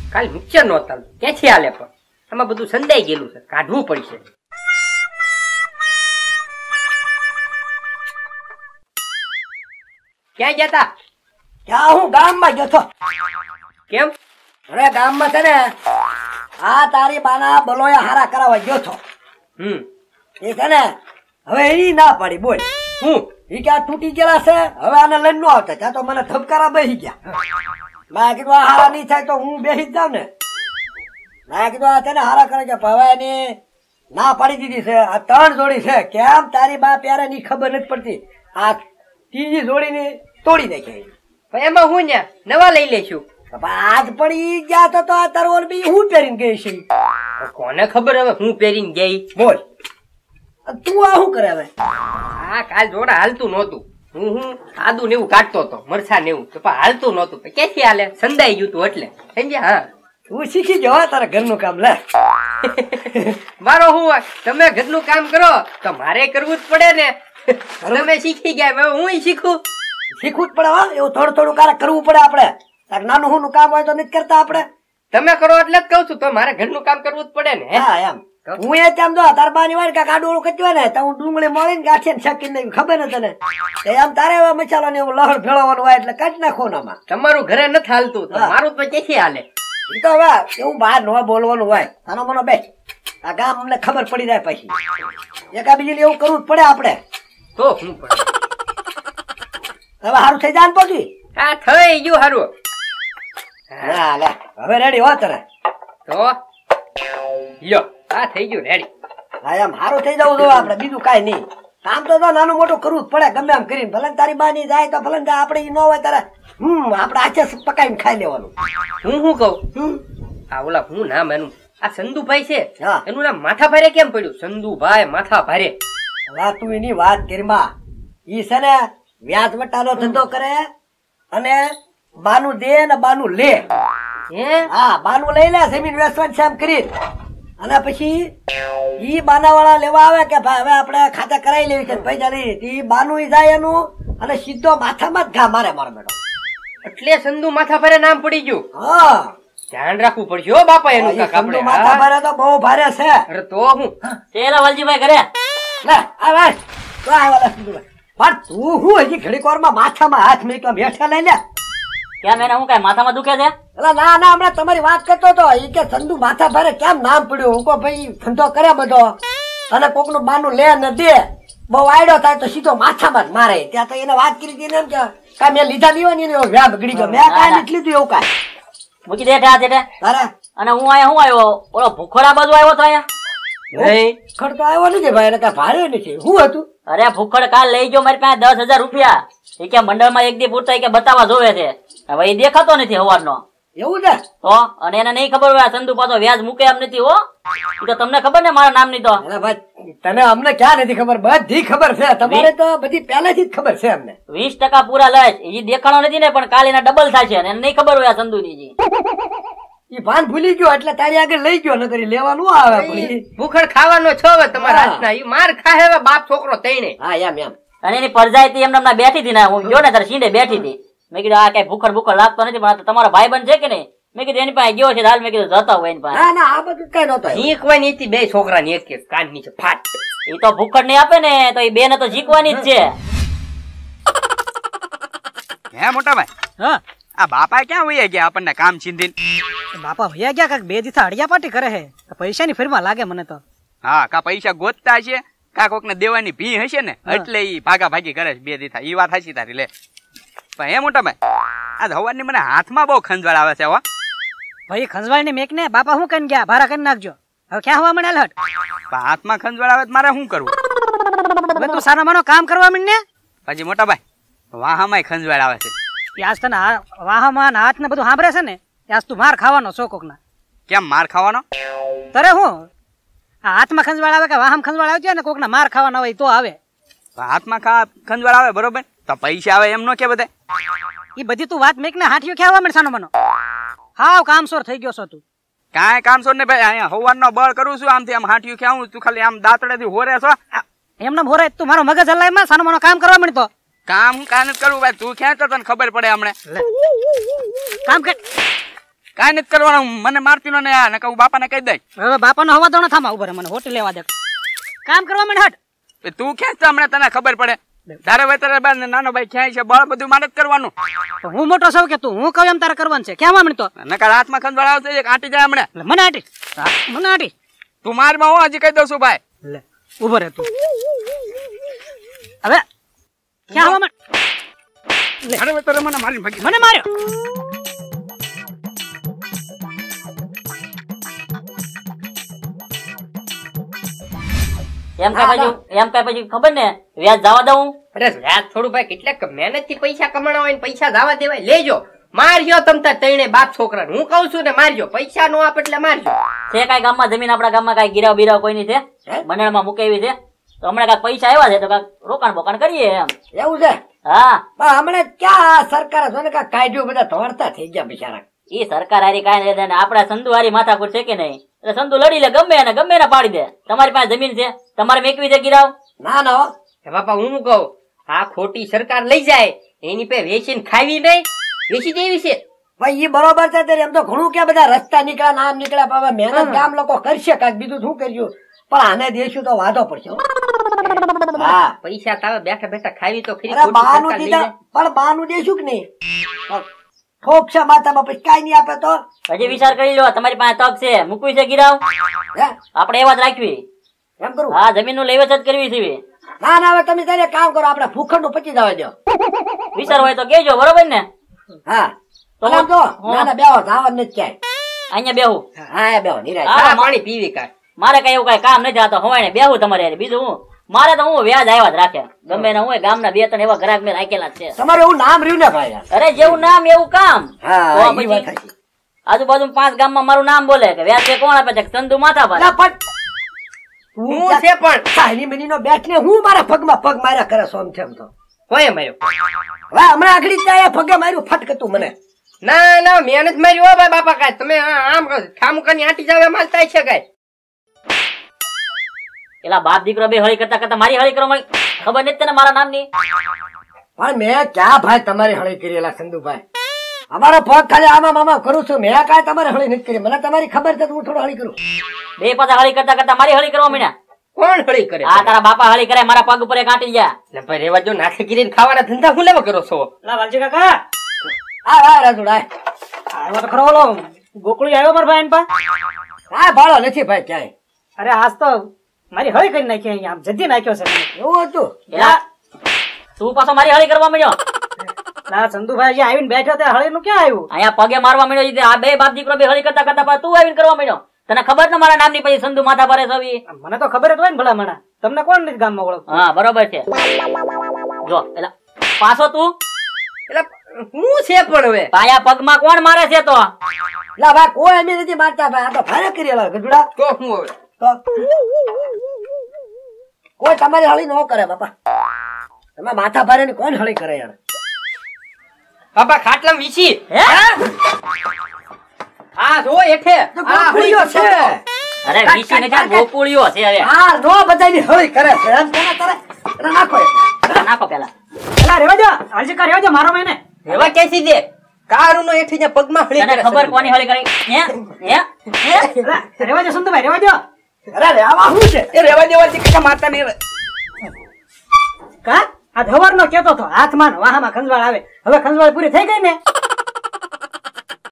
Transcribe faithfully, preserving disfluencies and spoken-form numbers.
કાલ મિક્સર નો ચાલતું ક્યાંથી હાલે પણ આમાં બધું સંદાઈ ગયેલું છે કાઢવું પડશે. ક્યાં ગયા તા? ક્યાં હું ગામમાં ગયો છો. કેમ? અરે ગામમાં છે ને આ તારી બાના બલોયા હારા કરાવવા ગયો છો. હમ એ છે ને હવે એ ના પાડી બોલ. હું એ ક્યાં તૂટી ગયેલા છે હવે આને લઈને નો આવતા. ત્યાં તો મને ધબકારા બેસી ગયા. મેં કીધું આ હારા નહીં થાય તો હું બેસી જ જાઉં ને. મેં કીધું આ છે ને હારા કરે કે હવે એની ના પાડી દીધી છે. આ ત્રણ જોડી છે. કેમ તારી બા પ્યારે ની ખબર નથી પડતી. આ ત્રીજી જોડી ની તોડી નાખી. એમાં હું ને નવા લઈ લેશું. આજ પણ ઈ ગયા તો આ તરવર બી હું પહેરીને ગઈ છે. કોને ખબર હવે હું પહેરીને ગઈ. બોલ તું આ શું કરે હવે? હા કાલ જોડા હાલતું નહોતું. હું હું આદુ ને એવું કાઢતો હતો મરસા ને એવું તો પણ હાલતું નહોતું. ક્યાંથી હાલે? સંદાઈ ગયું તું એટલે સમજ્યા. હા તું શીખી જવા તારા ઘરનું કામ લે. મારો હું તમે ઘરનું કામ કરો તો મારે કરવું જ પડે ને. તમે શીખી ગયા હું શીખું. શીખવું જ પડે. હા એવું થોડું થોડું કારક કરવું પડે આપડે. નાનું હું કામ હોય તો નથી કરતા આપડે. તમે કરો એટલે જ કઉ છું તો મારે ઘરનું કામ કરવું જ પડે ને. હા એમ હું એ તેમ જો તાર બાની વાર કાંક આડું કચ્યું ને તો હું ડુંગળી મળીને ગાંઠી ને શકી નહીં ખબર ને તને. એમ તારે હવે મસાલો ને એવું લહણ ફેળવવાનું હોય એટલે કાઢી નાખો ને. તમારું ઘરે નથી હાલતું તો મારું તો ક્યાંથી હાલે? એ તો હવે એવું બહાર ન બોલવાનું હોય. આનો મને બેસ આ ગામ અમને ખબર પડી જાય પછી એકા બીજી એવું કરવું જ પડે આપડે. તો શું પડે હવે સારું થઈ જાય ને પછી. હા થઈ ગયું સારું. હા લે હવે રેડી હો તારે તો લ્યો આ થઈ ગયું રેડી. હા એમ સારું થઈ જવું જોઈએ આપડે. બીજું કઈ નહીં. કામ તો નાનું મોટું કરવું જ પડે ગમે એમ કરીને. ભલે તારી બાની જાય તો ભલે આપડે ન હોય તારે હમ આપડે આચે પકાઈને ખાઈ લેવાનું. હું શું કઉ આ ઓલા હું નામ એનું આ સંદુભાઈ છે હા એનું નામ માથા ભારે કેમ પડ્યું? સંદુભાઈ માથા ભારે. વાત તું એની વાત કરીમાં ઈ છે ને વ્યાજ વટાનો ધંધો કરે અને બાનું દે ને બાનું લે. હે હા બાનું લઈ લે જમીન વેચવાની છે એમ કરી અને પછી ઈ બાના વાળા લેવા આવે કે ભાઈ હવે આપણે ખાતા કરાવી લેવી છે પૈસા લઈ ઈ બાનું ઈ જાય એનું અને સીધો માથામાં જ ઘા મારે મારો બેટો. એટલે સંદુ માથા ભારે નામ પડી ગયું. હા ધ્યાન રાખવું પડશે હો બાપા એનું. કાક આપણે માથા ભારે તો બહુ ભારે છે. અરે તો હું તેરા વાલજીભાઈ કરે લે આ વાત તો આ વાલા સંદુભાઈ પણ તું હું હજી ઘડીક વારમાં માથામાં હાથ મેકવા બેઠા લઈ લે. કેમ એને હું કઈ માથામાં દુખે છે? એટલે ના ના હમણાં તમારી વાત કરતો હતો ઈ કે સંદુ માથા ભારે કેમ નામ પડ્યું. હું કહો ભાઈ ધંધો કરે બધો અને કોક નું બાનું લે ને દે બહુ આયડો થાય તો સીધો માથામાં જ મારે. ત્યાં તો એને વાત કરી હતી એમ કે કા મેં લીધા દેવાની ને વ્યા બગડી ગયો. મેં કાંઈ નથી લીધું એવું કાંઈ. મૂકી દે ઠા છે તારે અને હું અહીંયા હું આવ્યો ઓલો ભૂખડા બાજુ આવ્યો તો અહીંયા નહીં ખર્ચો આવ્યો નથી ભાઈ એને કાંઈ ભારે નથી. શું હતું? અરે ભૂખડ કાલ લઈ ગયો મારી પાસે દસ હજાર રૂપિયા. એ કે મંડળમાં એક દી પૂરતા કે બતાવવા જોવે છે. હવે એ દેખાતો નથી સવારનો. એવું છે તો અને એને નહીં ખબર હોય સંદુ પાછો વ્યાજ મૂકે એમ નથી હો. એ તો તમને ખબર ને મારા નામ ની તો. અરે ભાઈ તને અમને ક્યાં નથી ખબર? બધી ખબર છે. તમારે તો બધી પહેલેથી જ ખબર છે અમને. વીસ ટકા પૂરા લઈશ. એ દેખાણો નથી ને પણ કાલ એના ડબલ થાય છે એને નહીં ખબર હોય આ સંદુ ની. ઈ ભાન ભૂલી ગયો એટલે તારી આગળ લઈ ગયો નકર લેવાનું આવે. પણ ભૂખડ ખાવાનો છો હવે તમારા હાથના. ઈ માર ખાહે હવે બાપ છોકરો તઈને. હા એમ એમ અને એની પરજાઈ એમ નામના બેઠી હતી ને હું ગયો ને તારે સીંડે બેઠી હતી. મેં કીધું આ કઈ ભૂખડ ભૂખડ લાગતો નથી પણ તમારો ભાઈ બંધ છે કે નહીં? મેં કીધું એની પાસે ગયો છે હાલ. મેં કીધું જતા હોય એની પાસે. ના ના આ બધું કઈ નતો. શીખવાની નીતિ બે છોકરા ની એક એક કાન નીચે ફાટ. એ તો ભૂખડ નહીં આપે ને તો એ બે ને તો શીખવાની જ છે. હે મોટા ભાઈ હા આ બાપા ક્યાં વયા ગયા આપણને કામ છીંધીને? બાપા ભૈયા ગયા કાક બે દિવસ અડિયા પાટી કરે હે પૈસા ની ફેરમાં લાગે મને તો. હા કા પૈસા ગોતતા છે કા કોક ને દેવાની ભી હશે ને એટલે ઈ ભાગા ભાગી કરે છે બે દીથા. ઈ વાત હાચી તારી. લે પણ હે મોટા ભાઈ આ હવાની મને હાથમાં બહુ ખંજવાળ આવે છે. હો ભાઈ ખંજવાળ ને મેક ને બાપા શું કરીને ગયા ભારા કરી નાખજો. હવે ક્યાં હવા મને હટ હાથમાં ખંજવાળ આવે મારે શું કરવું? હવે તું સારા માનો કામ કરવા માંડ ને. પછી મોટા ભાઈ વાહામાં ખંજવાળ આવે છે. આજ તને વાહમાં હાથ ને બધું સાંભળે છે ને આજ તું માર ખાવાનો છો કોક ના. કેમ માર ખાવાનો? તરે હું આ હાથમાં ખંજવાળ આવે કે વાહમાં ખંજવાળ આવતી ને કોક ના માર ખાવાના હોય તો આવે. હાથમાં ખા ખંજવાળ આવે બરોબર તો પૈસા આવે એમ નો કે બધા? એ બધી તું વાત મેક ને હાથીઓ ખેવા માંડ સાનો મનો. હાવ કામસોર થઈ ગયો છો તું. કાંઈ કામસોર ને ભાઈ. અહીંયા હવાનો બળ કરું છું આમથી આમ હાથીયું ખેવું. તું ખાલી આમ દાંતડે થી હોરે છો એમને હોરે. તું મારો મગજ હલાય માં સાનો મનો કામ કરવા માંડતો. કામ કાન જ કરવું ભાઈ. તું ખેંચતો તને ખબર પડે હમણે. કામ કર કાંઈ નથી કરવાનું, મને મારતી નો ને આ નકા હું બાપાને કહી દઈ. હવે બાપાનો હવા દોણો થામા ઉભા રહે, મને હોટી લેવા દે. કામ કરવા માંડ હટ. એ તું ક્યાં છે હમણાં તને ખબર પડે? તારે ભાઈ તારે બા નાનો ભાઈ ક્યાંય છે બળ બધું મારે જ કરવાનું. તો હું મોટો છું કે તું હું કહું એમ તારે કરવાનું છે કેમ આમણી તો નકા હાથમાં ખંજવાળ આવશે એક આંટી જાય હમણાં. એટલે મને આટી મને આટી તું મારમાં હું હજી કહી દઉં છું ભાઈ. લે ઉભો રહે તું. હવે ક્યાં હવા માંડ. અરે ભાઈ તારે મને મારી ભાગી મને માર્યો. એમ કઈ પછી એમ કઈ પછી ખબર ને વ્યાજ જવા દઉં. અરે વ્યાજ થોડું ભાઈ કેટલાક મહેનત થી પૈસા કમાણા હોય ને પૈસા જવા દેવાય. લેજો મારજો તમ તાર તઈને બાપ છોકરા હું કઉ છું ને મારજો. પૈસા નો આપ એટલે મારજો. છે કઈ ગામમાં જમીન આપડા ગામમાં કઈ ગીરાવ બીરાવ કોઈ ની છે મંડળમાં મુકેવી છે તો હમણાં કઈ પૈસા આવ્યા છે તો કઈક રોકાણ બોકાણ કરીએ એમ. એવું છે? હા પણ હમણાં ક્યાં સરકારે જો ને કાંઈ કાઢ્યું, બધા ધોળતા થઈ ગયા બિચારા. ઈ સરકાર હારી કાંઈ નથી, આપડા સંધુ હારી માથાકૂટ છે કે નહીં એટલે સંધુ લડી લે ગમે એને ગમે એને પાડી દે. તમારી પાસે જમીન છે તમારે મેકવી છે ગીરાવ? ના ના હો. હે બાપા હું શું કહું, આ ખોટી સરકાર લઈ જાય એની પે વેચીને ખાવી નહીં, વેચી દેવી છે. ભાઈ ઈ બરોબર છે ત્યારે એમ તો ઘણું કે બધા રસ્તા નીકળ્યા નામ નીકળ્યા પાવા મહેનત ગામ લોકો કરશે કાંઈક બીજું શું કર્યું પણ આને દેશું તો વાંધો પડશે. હા પૈસા તાવે બેઠા બેઠા ખાવી તો ખરી. અરે ખોટી બાનું સરકાર લઈ દીધા જાય. પણ બાનું દેશું કે નહીં? ઠોકશે માથામાં પછી કાંઈ નહીં આપે તો હજી વિચાર કરી લો તમારી પાસે તક છે મૂકવી છે ગીરાવ હે આપડે એવા જ રાખવી. એમ કરું? હા જમીન નું લેવેચ જ કરવી છે. ના ના હવે તમે તારે કામ કરો, આપણે ભૂખંડ નું પચી જવા દો. વિચાર હોય તો કેજો બરોબર ને? હા તો તો જો ના ના બેહો જવાનું નથી ક્યાંય. અહીંયા બેહું. હા એ બેહો નિરાશ. હા, ચા પાણી પીવી કાંઈ. મારે કઈ એવું કઈ કામ નથી આતો હવાય બેહું તમારે હારે. બીજું હું મારે તો હું વ્યાજ આવ્યા જ રાખે ગમે ને હું ગામના બે ત્રણ એવા ગ્રાહક મેં રાખેલા જ છે. તમારું એવું નામ રહ્યું ને ભાઈ. અરે જેવું નામ એવું કામ. હા તો ઈ વાત પછી સાચી. આજુબાજુ પાંચ ગામમાં મારું નામ બોલે કે વ્યાજ કોણ આપે છે? ચંદુ માથા પર. અલા પણ હું છે પણ સાહેલી મની નો બેઠ ને હું મારા પગમાં પગ માર્યા કરે સોમ છે એમ તો. કોઈ માર્યો? હવે હમણાં આગળ ત્યાં પગે માર્યું ફટકતું મને. ના ના મહેનત મારી હો ભાઈ બાપા. કાંઈ તમે આ- આમ ઠામુકાની આંટી જાવ એમ હાલ થાય છે કાંઈ? પેલા બાપ દીકરો બે હળી કરતા કરતા મારી હળી કરવા મળી ખબર નથી તને મારા નામની? પણ મેં ક્યાં ભાઈ તમારી હળી કરેલા સંધુભાઈ? અમારો પગ ખાલી આમાં મામા કરું છું, મેં કાંઈ તમારી હળી નથી કરી. મને તમારી ખબર છે તો હું થોડું હળી કરું. બે પાછા હળી કરતા કરતા મારી હળી કરવા માંડ્યા. કોણ હળી કરે? આ તારા બાપા હળી કરે મારા પગ ઉપર કાંટી ગયા. એટલે ભાઈ રેવા જો નાખી કરીને ખાવાના ધંધા હું લેવા કરો છો? લા વાલજી કાકા આ આ રાજુડા આવ્યો તો ખરો ઓલો ગોકળી આવ્યો મારા ભાઈ પા. આ ભાળો નથી ભાઈ ક્યાંય. અરે આજ તો મારી હળી કરી નાખી અહીંયા આમ જતી નાખ્યો છે મને. એવું હતું? એલા, તું પાછો મારી હળી કરવા માંડ્યો. ના ચંદુભાઈ અહીંયા આવીને બેઠો તે હળી નું ક્યાં આવ્યું? અહીંયા પગે મારવા માંડ્યો છે. આ બે બાપ દીકરો બે હળી કરતા કરતા પાછો તું આવીને કરવા માંડ્યો. તને ખબર ને મારા નામની પછી સંધુ માથા ભરે સવી? મને તો ખબર જ હોય ને ભલા મણા. તમને કોણ નથી ગામમાં ઓળખતું? હા બરોબર છે. જો એલા પાછો તું એટલે હું છે પણ હવે પાયા પગમાં કોણ મારે છે તો? લા ભાઈ કોઈ એમ નથી મારતા ભાઈ, આ તો ભારે કરેલા ગજુડા. તો હું હવે તો કોઈ તમારી હળી ન કરે બાપા. તમે માથા ભારે ને કોણ હળી કરે યાર? બાપા ખાટલામાં વીસી હે? હા જો એઠે તો આ ગોકળીઓ હળી છે. છે. અરે વીસી ને ક્યાં ગોકુળીઓ છે હવે. હા નો બધાની હળી કરે છે એમ તમે તારે એને નાખો એટલે. નાખો પેલા. એલા રેવા દો હજી કા રેવા દો મારો મેને. રેવા કેસી દે કારું નો એઠે જ્યાં પગમાં હળી તને કરે ખબર છે. કોની હળી કરી? હે હે હે? એલા રેવા દો સંતુભાઈ રેવા દો. અરે રે આવા શું છે? એ રેવા દેવાથી કાકા મારતા નહીં હવે. કા આ ધવાર નો કેતો તો હાથમાં ને વાહામાં ખંજવાળ આવે. હવે ખંજવાળ પૂરી થઈ ગઈ ને